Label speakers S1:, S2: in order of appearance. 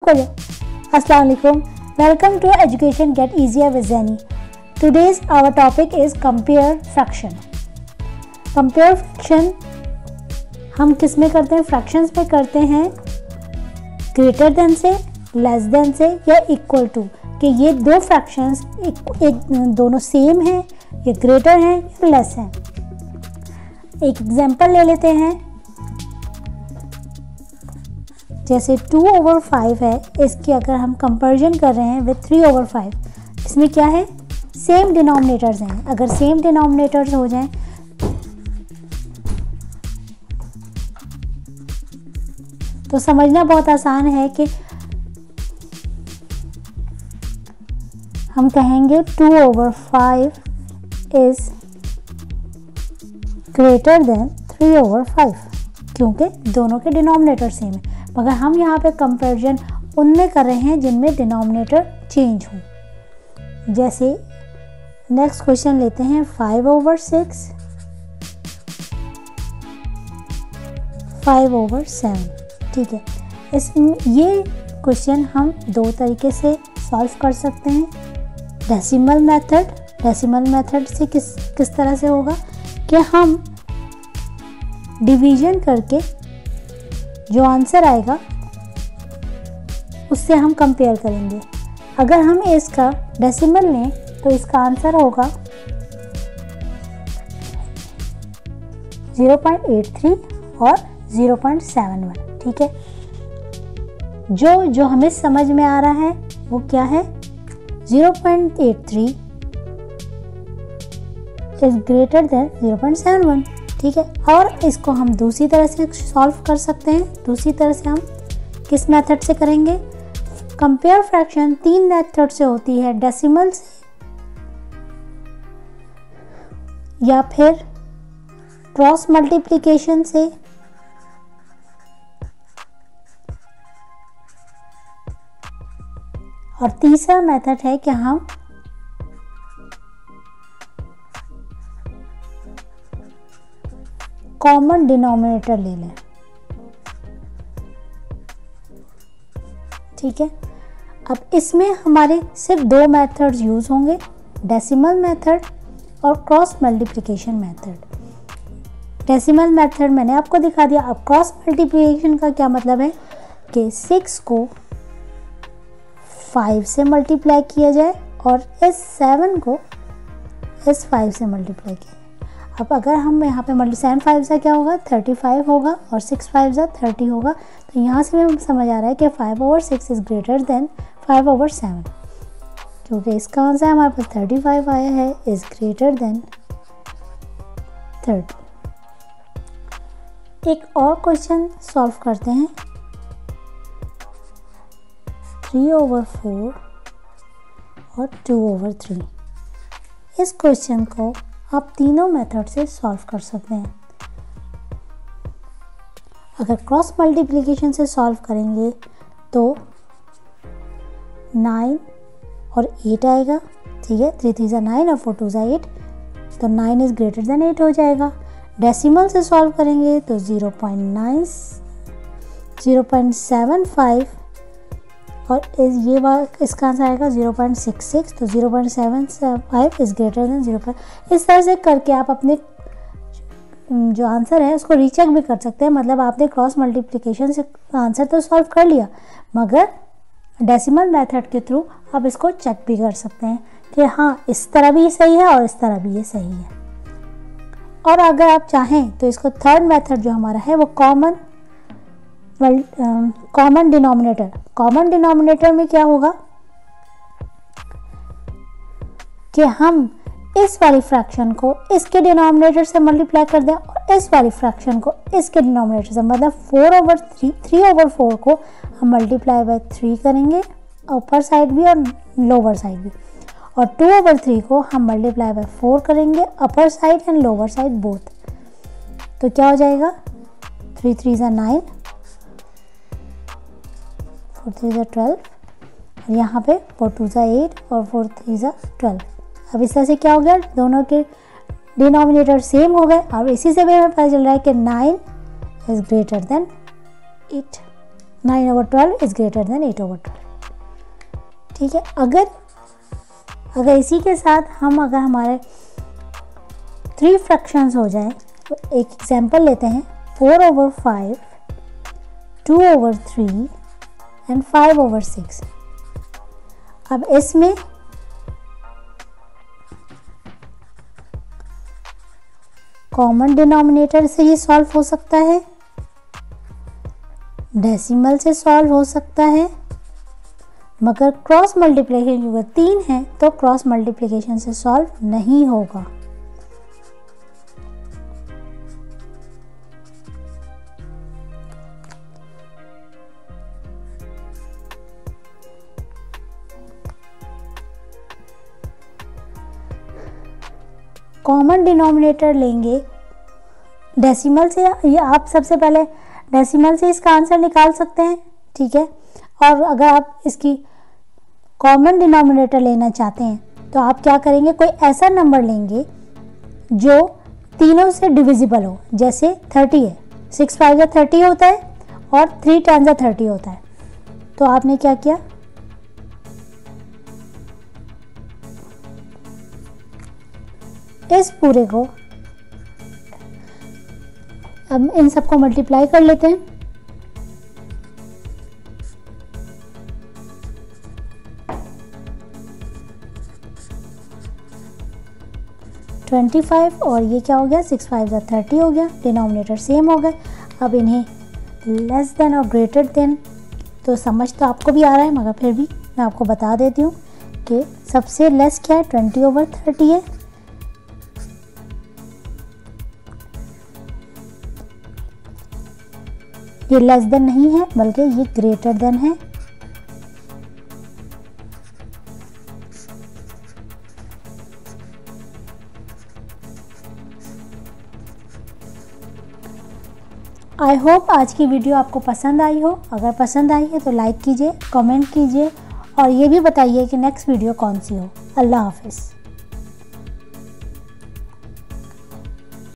S1: हो जाए। अस्सलाम वालेकुम, welcome to education gate easier with Zaini. Today's our topic is compare fraction. Compare fraction हम किस में करते हैं? फ्रैक्शंस में करते हैं ग्रेटर देन से, लेस देन से या इक्वल टू, कि ये दो फ्रैक्शंस दोनों सेम हैं, ये ग्रेटर हैं या लेस हैं। एक एग्जांपल ले लेते हैं, जैसे 2/5 है, इसकी अगर हम कंपैरिजन कर रहे हैं विद 3/5, इसमें क्या है? सेम डिनोमिनेटर्स हैं। अगर सेम डिनोमिनेटर्स हो जाएं तो समझना बहुत आसान है कि हम कहेंगे 2/5 इज ग्रेटर देन 3/5, क्योंकि दोनों के डिनोमिनेटर सेम है। मगर हम यहाँ पे कंपैरिजन उनमें कर रहे हैं जिनमें डिनोमिनेटर चेंज हो। जैसे नेक्स्ट क्वेश्चन लेते हैं 5/6, 5/7। ठीक है, ये क्वेश्चन हम दो तरीके से सॉल्व कर सकते हैं। डेसिमल मेथड से किस तरह से होगा कि हम डिवीजन करके जो आंसर आएगा उससे हम कंपेयर करेंगे। अगर हम इसका डेसिमल लें तो इसका आंसर होगा 0.83 और 0.71। ठीक है, जो हमें समझ में आ रहा है वो क्या है? 0.83 इज ग्रेटर देन 0.71। ठीक है, और इसको हम दूसरी तरह से सॉल्व कर सकते हैं। दूसरी तरह से हम किस मेथड से करेंगे? कंपेयर फ्रैक्शन 3 मेथड से होती है, डेसिमल से, या फिर क्रॉस मल्टीप्लिकेशन से, और तीसरा मेथड है कि हम कॉमन डिनोमिनेटर ले लें। ठीक है, अब इसमें हमारे सिर्फ दो मेथड्स यूज होंगे, डेसिमल मेथड और cross multiplication method. Decimal method मैंने आपको दिखा दिया। अब क्रॉस मल्टीप्लिकेशन का क्या मतलब है कि 6 को 5 से मल्टीप्लाई किया जाए और इस 7 को इस 5 से मल्टीप्लाई किया जाए। अब अगर हम यहाँ पे 7 5 से क्या होगा? 35 होगा, और 6 5 से 30 होगा। तो यहाँ से हमें समझ आ रहा है कि 5/6 इज ग्रेटर देन 5/7, क्योंकि इसका आंसर हमारे पास 35 आया है, इज ग्रेटर देन 30। एक और क्वेश्चन सॉल्व करते हैं, 3/4 और 2/3। इस क्वेश्चन को आप तीनों मेथड से सॉल्व कर सकते हैं। अगर क्रॉस मल्टीप्लिकेशन से सॉल्व करेंगे तो 9 और 8 आएगा। ठीक है, 3 3 9 और 4 2 8, तो 9 इज ग्रेटर देन 8 हो जाएगा। डेसिमल से सॉल्व करेंगे तो 0.9 0.75 और इसका आंसर आएगा 0.66, तो 0.75 इज ग्रेटर देन 0. इस तरह से करके आप अपने जो आंसर है उसको रीचेक भी कर सकते हैं। मतलब आपने क्रॉस मल्टीप्लिकेशन से आंसर तो सॉल्व कर लिया, मगर डेसिमल मेथड के थ्रू आप इसको चेक भी कर सकते हैं कि हाँ, इस तरह भी ये सही है और इस तरह भी ये सही है। और अगर आप चाहें तो इसको थर्ड मेथड जो हमारा है वो कॉमन डिनोमिनेटर में क्या होगा कि हम इस वाली फ्रैक्शन को इसके डिनोमिनेटर से मल्टीप्लाई कर दें और इस वाली फ्रैक्शन को इसके डिनोमिनेटर से, मतलब 3/4 को हम मल्टीप्लाई बाय 3 करेंगे, ऊपर साइड भी और लोअर साइड भी, और 2/3 को हम मल्टीप्लाई बाय 4 करेंगे, upper side and lower side both. तो क्या हो जाएगा? 3 3 9, 4 3 12, और यहाँ पे 4 2 8 और 4 3 12। अब इस तरह से क्या हो गया? दोनों के डिनोमिनेटर सेम हो गए, और इसी से भी हमें पता चल रहा है कि 9 is greater than 8। 9/12 is greater than 8/12। ठीक है, अगर इसी के साथ हम अगर हमारे 3 फ्रैक्शंस हो जाए तो एक एग्जांपल लेते हैं, 4/5, 2/3 एंड 5/6। अब इसमें कॉमन डिनोमिनेटर से ये सॉल्व हो सकता है, डेसिमल से सॉल्व हो सकता है, मगर क्रॉस मल्टीप्लिकेशन अगर 3 है तो क्रॉस मल्टीप्लिकेशन से सॉल्व नहीं होगा। कॉमन डिनोमिनेटर लेंगे डेसिमल से, ये आप सबसे पहले डेसिमल से इसका आंसर निकाल सकते हैं। ठीक है, और अगर आप इसकी कॉमन डिनोमिनेटर लेना चाहते हैं तो आप क्या करेंगे, कोई ऐसा नंबर लेंगे जो तीनों से डिविजिबल हो। जैसे 30 है, 6 5 30 होता है और 3 10 30 होता है। तो आपने क्या किया, इस पूरे को अब इन सबको मल्टीप्लाई कर लेते हैं। $25 और ये क्या हो गया, 6 5 30 हो गया, डिनोमिनेटर सेम हो गए। अब इन्हें लेस देन और ग्रेटर देन, तो समझ तो आपको भी आ रहा है, मगर फिर भी मैं आपको बता देती हूँ कि सबसे लेस क्या है, 20/30 है। ये लेस देन नहीं है बल्कि ये ग्रेटर देन है। आई होप आज की वीडियो आपको पसंद आई हो। अगर पसंद आई है तो लाइक कीजिए, कमेंट कीजिए और ये भी बताइए कि नेक्स्ट वीडियो कौन सी हो। अल्लाह हाफिज़।